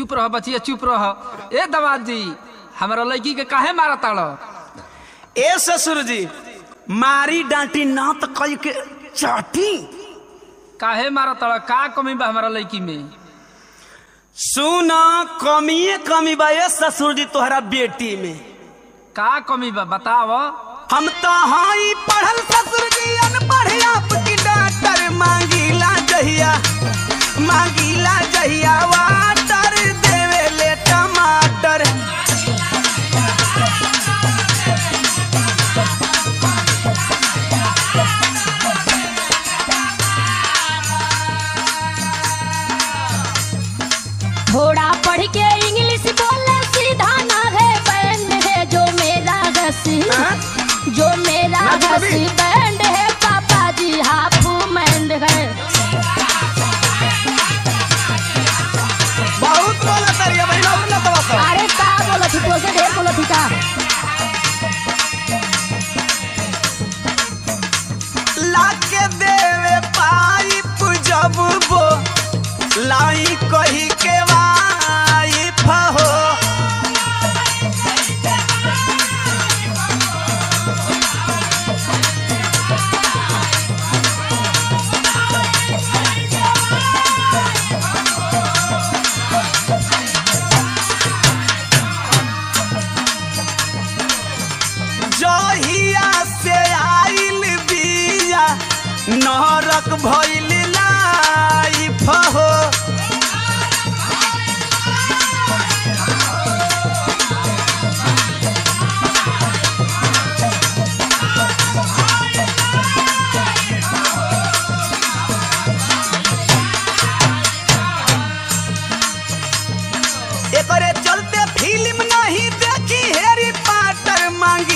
चुप रह बचिया चुप रह। ए दवाद जी हमारा लड़की के काहे मारा ताड़? ए ससुर जी मारी डांटी ना तो कई के चाटी। काहे मारा ताड़? का कमी बा हमारा लड़की में? सुना कमी बा ए ससुर जी तोहरा बेटी में। का कमी बा बताव। हम तो हाई पढ़ल ससुर जी अनपढ़ आपकी डॉक्टर मांगीला जहिया वाटर देवे ले टमाटर। थोड़ा पढ़ के इंग्लिश बोले सीधा ना है बैंड है जो मेरा घसी बैंड है पापा जी हाफ मैंड है। बहुत बोला तरिया भाई ना तो अरे का बोला थी तो से ढेर बोला थी का। लाके देवे पाइप जब वो लाई कही के वाइफ हो। जहिया से आइल बिया नरक भइल लाइफ हो। एकरे चलते फिल्म नहीं देखी हैरी पॉटर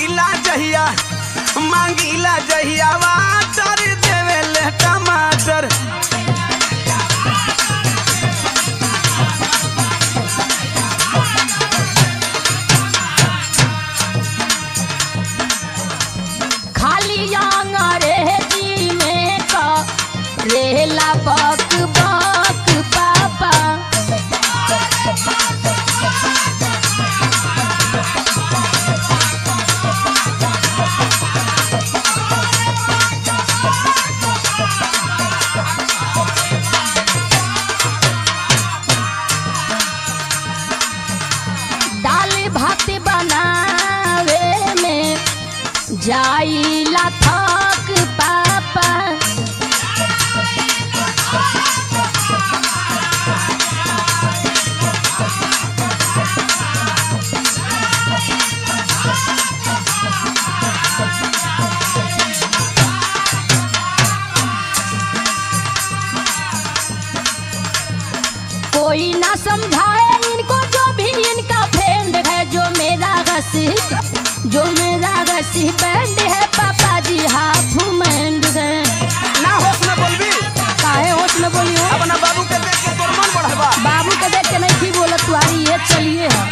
मांगीला जहिया वाटर देवे ले टमाटर। खाली अंग्रेजी में का रेला बक बक पापा। दाल भात बनावे में जाइला थक पापा। कोई ना समझाए इनको जो भी इनका फ्रेंड है जो मेरा घसी बैंड है पापा जी हाफ मैंड है। ना होश में बोलबी काहे होश में बोली हो? अपना बाबू के देख के तोर मन बढ़ल बा। बाबू के देख के नहीं थी बोलत तुम्हारी ये चलिए है।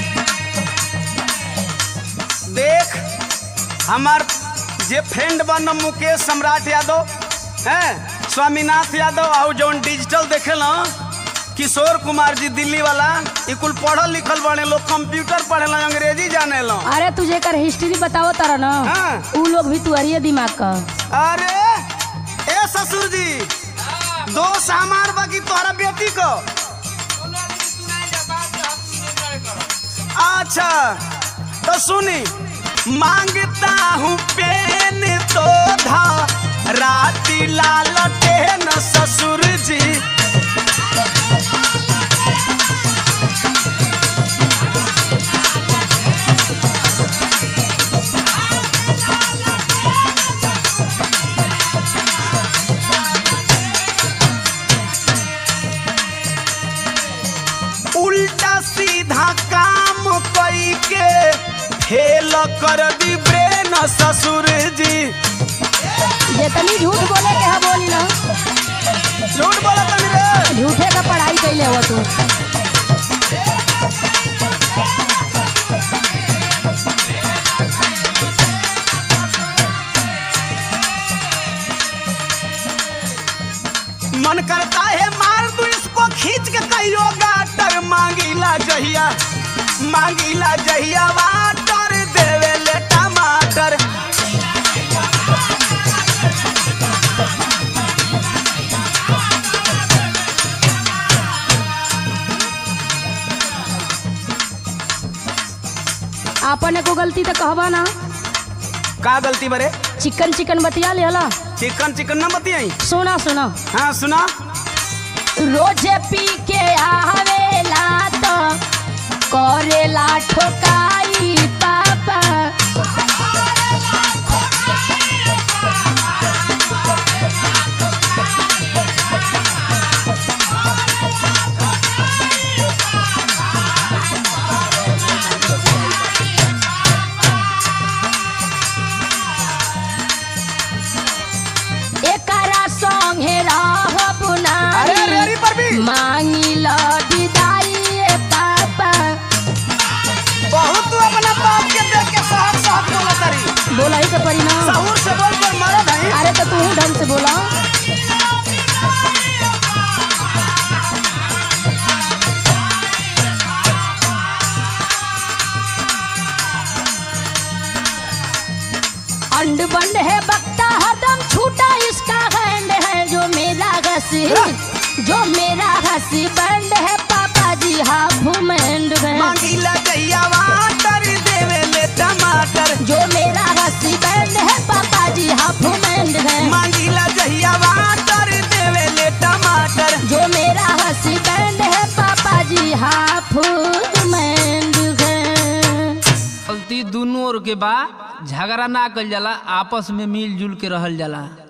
देख हमार जे फ्रेंड बन मुकेश सम्राट यादव हैं, स्वामीनाथ यादव और जौन डिजिटल देखेला किशोर कुमार जी दिल्ली वाला ई कुल पढ़ल लिखल बने लोग, कंप्यूटर पढ़ेला अंग्रेजी जाने लो। अरे तुझे कर हिस्ट्री बताओ तारा ना। हाँ। उ लोग भी तुअरिए दिमाग का। अरे ए ससुर जी दोस्त हमार बाकी तोहरा बेटी को। अच्छा तो सुनी मांगता हूँ पेन तो धा राती लालटे न ससुर जी। उल्टा सीधा काम कई के फेल कर दी ब्रेन ससुर जी। जितनी झूठ बोले के है बोली ना। झूठ बोला तनी रे। झूठे का पढ़ाई कैले हो तू। मन करता है मार दूं इसको खींच के कहियो गाटर मांगीला जहिया वाटर देवे ले टमाटर। आपने को गलती तो कहबा ना। का गलती बरे? चिकन बतिया ले हला। चिकन ना बतियाई। सुना हाँ सुना। रोजे पी के आवेला तो करेला ठोकाई पापा। एकरा संगे रहब नाही मांगिला विदाई पापा। बहुत तू अपना बाप के देख के साहब बोला तारी। बोला ही के परी ना। सहूर से बोल पर मरद है। अरे तो तू ही ढंग से बोला। अंड बंड है बकता हरदम छूटा इसका हैंड है जो मेरा घसी बंड है पापा जी हाफ मैंड है। मांगीला जहिया वाटर देवे ले टमाटर। जो मेरा घसी बंड है पापा जी हाफ मैंड है। मांगीला जहिया वाटर देवे ले टमाटर। जो मेरा घसी बंड है पापा जी हाफ मैंड है। गलती दोनों ओर के बा, झगड़ा ना कल जाला, आपस में मिलजुल के रहल जाला।